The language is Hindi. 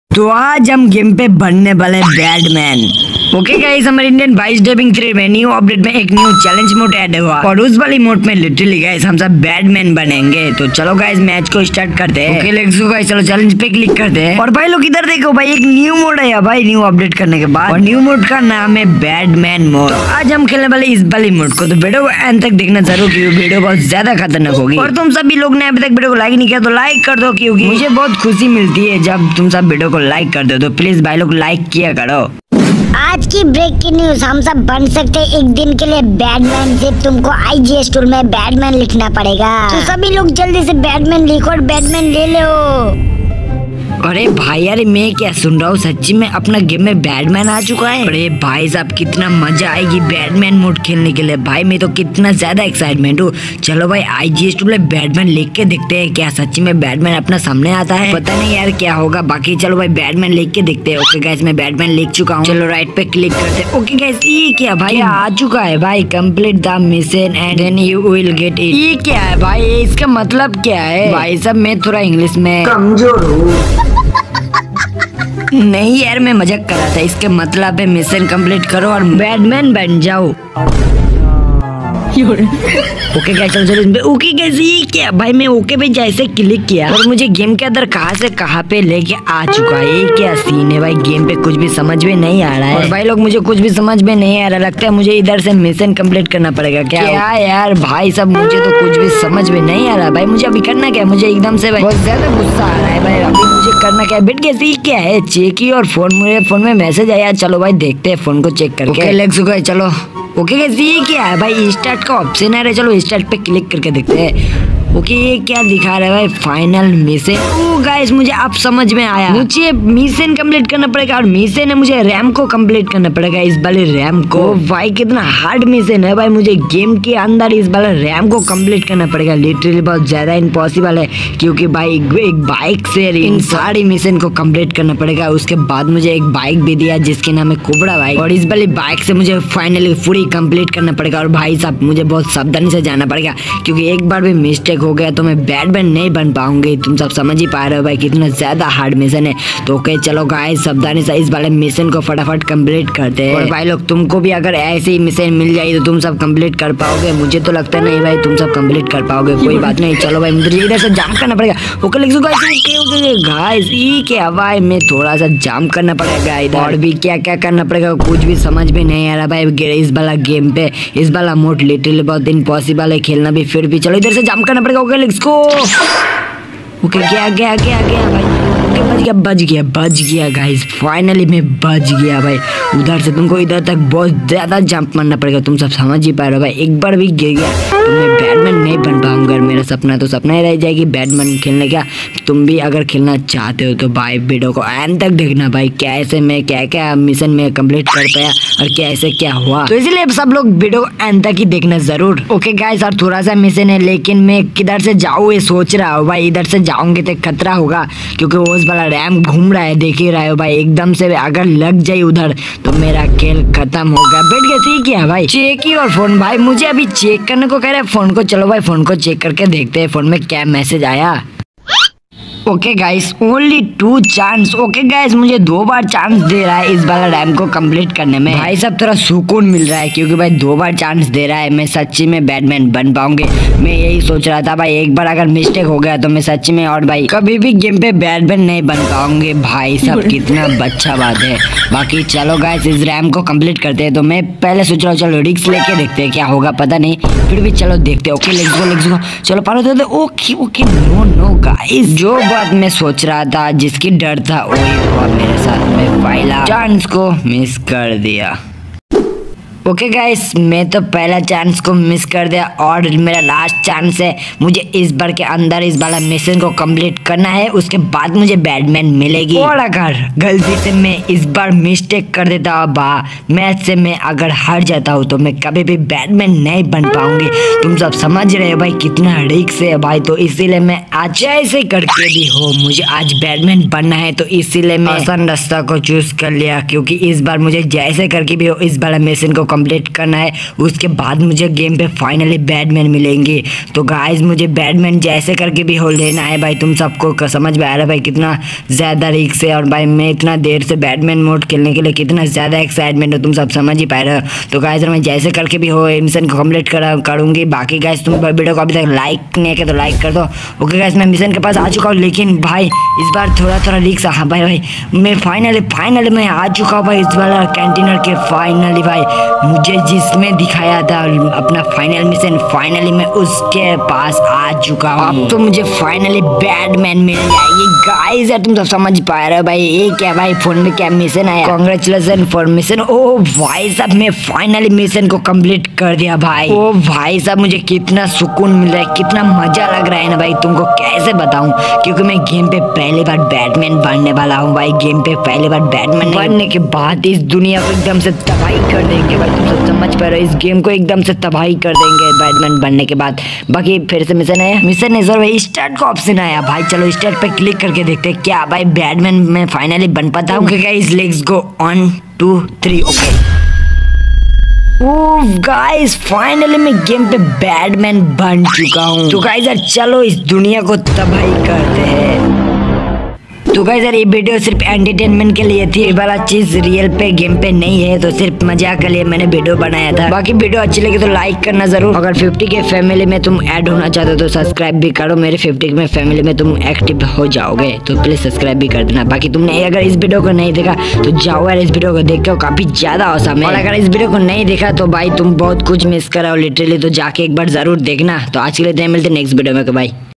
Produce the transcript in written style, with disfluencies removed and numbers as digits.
तो आज हम गेम पे बनने वाले बैटमैन। ओके गाइस, हमारे इंडियन 22 डबिंग 3 में न्यू अपडेट में एक न्यू चैलेंज मोड ऐड हुआ और उस वाली मोड में लिटरली गाइस हम सब बैटमैन बनेंगे। तो चलो गाइस मैच को स्टार्ट करते हैं। ओके लेट्स गो गाइस, चलो चैलेंज पे क्लिक करते हैं। और भाई लोग इधर देखो भाई, एक न्यू मोड है भाई न्यू अपडेट करने के बाद, और न्यू मोड का नाम है बैटमैन मोड। तो आज हम खेलने वाले इस वाली मोड को, तो वीडियो को एंड तक देखना जरूर क्योंकि वीडियो बहुत ज्यादा खतरनाक होगी। और तुम सभी लोग ने अभी तक वीडियो को लाइक नहीं किया तो लाइक कर दो, क्योंकि मुझे बहुत खुशी मिलती है जब तुम सब वीडियो को लाइक कर दो। तो प्लीज भाई लोग लाइक किया करो। आज की ब्रेकिंग न्यूज, हम सब बन सकते हैं एक दिन के लिए बैटमैन। सिर्फ तुमको IGS टूल में बैटमैन लिखना पड़ेगा। तो सभी लोग जल्दी से बैटमैन लिखो और बैटमैन ले लो। अरे भाई यार मैं क्या सुन रहा हूँ, सच्ची में अपना गेम में बैटमैन आ चुका है। अरे भाई साहब कितना मजा आएगी बैटमैन मोड खेलने के लिए। भाई मैं तो कितना ज्यादा एक्साइटमेंट हूँ। चलो भाई IGS टूल में बैटमैन लिख के देखते हैं, क्या सच्ची में बैटमैन अपना सामने आता है। पता नहीं यार क्या होगा, बाकी चलो भाई बैटमैन लिख के देखते हैं। ओके गाइस मैं बैटमैन लिख चुका हूँ, चलो राइट पे क्लिक करते हैं। ओके गाइस ये क्या भाई आ चुका है भाई, complete the mission and then you will get it. ये क्या है भाई, इसका मतलब क्या है? भाई साहब मैं थोड़ा इंग्लिश में कमजोर हूँ। नहीं यार मैं मजाक कर रहा था। इसके मतलब है मिशन कंप्लीट करो और बैटमैन बन जाओ। ओके गाइस चलो चलो। ओके गाइस ये क्या भाई, मैं ओके पे जैसे क्लिक किया और मुझे गेम के अंदर कहां से कहां पे लेके आ चुका है। ये क्या सीन है भाई, गेम पे कुछ भी समझ में नहीं आ रहा है। और भाई लोग मुझे कुछ भी समझ में नहीं आ रहा, लगता है मुझे इधर से मिशन कंप्लीट करना पड़ेगा। क्या यार भाई सब मुझे तो कुछ भी समझ में नहीं आ रहा भाई। मुझे अभी करना क्या है, मुझे एकदम से भाई बहुत ज्यादा गुस्सा आ रहा है भाई। अभी मुझे करना क्या है, बैठ गया क्या है चेक की और फोन, मुझे फोन में मैसेज आया। चलो भाई देखते हैं फोन को चेक करके। लेट्स गो चलो। ओके गाइस ये क्या है भाई, स्टार्ट का ऑप्शन है। चलो स्टार्ट पे क्लिक करके देखते हैं। ओके ये क्या दिखा रहा है भाई, फाइनल मिशन। ओ गाइस मुझे अब समझ में आया, मुझे मिशन कंप्लीट करना पड़ेगा और मिशन है मुझे रैम को कंप्लीट करना पड़ेगा, इस वाले रैम को। भाई कितना हार्ड मिशन है भाई, मुझे गेम के अंदर इस वाले रैम को कंप्लीट करना पड़ेगा। लिटरली बहुत ज्यादा इम्पॉसिबल है, क्योंकि भाई एक बाइक से इन सारी मिशन को कंप्लीट करना पड़ेगा। उसके बाद मुझे एक बाइक भी दिया जिसके नाम है कोबरा बाइक, और इस वाली बाइक से मुझे फाइनली पूरी कंप्लीट करना पड़ेगा। और भाई साहब मुझे बहुत सावधानी से जाना पड़ेगा, क्योंकि एक बार भी मिस्टेक हो गया तो मैं बैटमैन नहीं बन पाऊंगी। तुम सब समझ ही पा रहे हो भाई कितना ज्यादा हार्ड मिशन है। तो ओके चलो गाइस सावधानी से इस वाले मिशन को फटाफट कंप्लीट करते हैं। और भाई लोग तुमको भी अगर ऐसी मिशन मिल जाए तो तुम सब कंप्लीट कर पाओगे। मुझे तो लगता नहीं भाई तुम सब कंप्लीट कर पाओगे। कोई बात नहीं, चलो भाई मुझे इधर से जाम करना पड़ेगा। ओके लेट्स गो गाइस ये क्या भाई, मैं थोड़ा सा जाम करना पड़ेगा इधर। और भी क्या क्या करना पड़ेगा कुछ भी समझ में नहीं आ रहा भाई। इस वाला गेम पे इस वाला मोड लिटरली बहुत इम्पॉसिबल है खेलना भी, फिर भी चलो इधर से जाम करना पड़ेगा। Okay let's go. ओके गया भाई। ओके बच गया गाइस, फाइनली मैं बच गया भाई। उधर से तुमको इधर तक बहुत ज्यादा जंप मारना पड़ेगा, तुम सब समझ ही पा रहे हो भाई। एक बार भी गिर गया तो मैं बैटमैन नहीं बन पाऊंगा। मेरा सपना तो सपना ही रह जाएगी बैटमैन खेलने का। तुम भी अगर खेलना चाहते हो तो भाई वीडियो को एंड तक देखना भाई, कैसे मैं क्या मिशन में कंप्लीट कर पाया और कैसे क्या हुआ। तो इसलिए सब लोग वीडियो को एंड तक ही देखना जरूर। ओके गाइस और थोड़ा सा मिशन है, लेकिन मैं किधर से जाऊँ ये सोच रहा हूँ भाई। इधर से जाऊंगे तो खतरा होगा, क्योंकि वो उस वाला रैम घूम रहा है, देख ही रहे हो भाई। एकदम से अगर लग जाए उधर तो मेरा खेल खत्म होगा। बैठ गया ठीक है भाई, चेक ही और फोन भाई मुझे अभी चेक करने को कह रहा है फोन को। चलो भाई फोन को चेक करके देखते हैं फोन में क्या मैसेज आया। Okay guys only 2 chance. Okay guys मुझे 2 बार चांस दे रहा है इस वाला रैम को कंप्लीट करने में। भाई सब थोड़ा सुकून मिल रहा है, क्योंकि भाई 2 बार चांस दे रहा है। मैं सच्ची में बैटमैन बन पाऊंगे, मैं यही सोच रहा था भाई। एक बार अगर मिस्टेक हो गया तो मैं सच्ची में और भाई कभी भी गेम पे बैटमैन नहीं बन पाऊंगे। भाई सब कितना अच्छा बात है। बाकी चलो गाइस इस रैम को कंप्लीट करते हैं। तो मैं पहले सोच रहा हूँ चलो रिस्क लेके देखते हैं क्या होगा, पता नहीं, फिर भी चलो देखते हैं। ओके लेट्स गो चलो पारो दे। ओके नो गाइस, जो बात मैं सोच रहा था जिसकी डर था वही हुआ मेरे साथ में। पहला चांस को मिस कर दिया। ओके गाइस मैं तो पहला चांस को मिस कर दिया और मेरा लास्ट चांस है। मुझे इस बार के अंदर इस वाला मिशन को कंप्लीट करना है, उसके बाद मुझे बैटमैन मिलेगी। और अगर गलती से मैं इस बार मिस्टेक कर देता हूँ मैच से मैं अगर हार जाता हूँ तो मैं कभी भी बैटमैन नहीं बन पाऊंगी। तुम सब समझ रहे हो भाई कितना रिस्क है भाई। तो इसीलिए मैं आज ऐसे करके भी हो मुझे आज बैटमैन बनना है, तो इसीलिए मैं आसान रास्ता को चूज कर लिया, क्योंकि इस बार मुझे जैसे करके भी हो इस वाला मिशन को कंप्लीट करना है, उसके बाद मुझे गेम पे फाइनली बैटमैन मिलेंगे। तो गाइस मुझे बैटमैन जैसे करके भी हो लेना है भाई। तुम सबको समझ में आ रहा है भाई कितना ज़्यादा रिस्क है, और भाई मैं इतना देर से बैटमैन मोड खेलने के लिए कितना ज़्यादा एक्साइटमेंट है, तुम सब समझ ही पा रहे हो। तो गाइस मैं जैसे करके भी हो मिशन को कंप्लीट करूँगी। बाकी गाइस तुम वीडियो को अभी तक लाइक नहीं किया तो लाइक कर दो। ओके गाइस मैं मिशन के पास आ चुका हूँ, लेकिन भाई इस बार थोड़ा रिस्क। हाँ भाई मैं फाइनली मैं आ चुका हूँ भाई इस वाला कैंटीनर के। फाइनली भाई मुझे जिसमें दिखाया था अपना फाइनल मिशन, फाइनली मैं उसके पास आ चुका हूँ। अब तो मुझे फाइनली बैटमैन मिल जाएगी गाइस। यार तुम सब समझ पा रहे हो भाई ये क्या भाई फोन में क्या मिशन आया। Congratulation for mission. ओ भाई साहब मैं फाइनली मिशन को कंप्लीट कर दिया भाई। ओ भाई साहब मुझे कितना सुकून मिल रहा है, कितना मजा लग रहा है ना भाई, तुमको कैसे बताऊं, क्योंकि मैं गेम पे पहली बार बैटमैन बनने वाला हूँ भाई। गेम पे पहली बार बैटमैन बनने के बाद इस दुनिया को एकदम से तबाही कर देंगे भाई। तुम सब समझ पा रहे हो, इस गेम को एकदम से तबाही कर देंगे बैटमैन बनने के बाद। बाकी फिर से मिशन है, मिशन है सर भाई स्टार्ट का ऑप्शन आया भाई। चलो स्टार्ट पे क्लिक करके देखते हैं क्या भाई बैटमैन में फाइनली बन पाता हूँ। Guys let's go 1 2 3 okay. Oh guys finally मैं गेम पे बैटमैन बन चुका हूँ। तो गाइस यार चलो इस दुनिया को तबाही करते हैं। तो गाइस यार ये वीडियो सिर्फ एंटरटेनमेंट के लिए थी, ये वाला चीज रियल पे गेम पे नहीं है, तो सिर्फ मजाक के लिए मैंने वीडियो बनाया था। बाकी वीडियो अच्छी लगी तो लाइक करना जरूर। अगर 50 के फैमिली में तुम ऐड होना चाहते हो तो सब्सक्राइब भी करो। मेरे 50 में फैमिली में तुम एक्टिव हो जाओगे, तो प्लीज सब्सक्राइब भी कर देना। बाकी तुमने अगर इस वीडियो को नहीं देखा तो जाओ यार इस वीडियो को देखो, काफी ज्यादा औसम है। और अगर इस वीडियो को नहीं देखा तो भाई तुम बहुत कुछ मिस करो लिटरली, तो जाके एक बार जरूर देखना। तो आज के लिए मिलते नेक्स्ट वीडियो में भाई।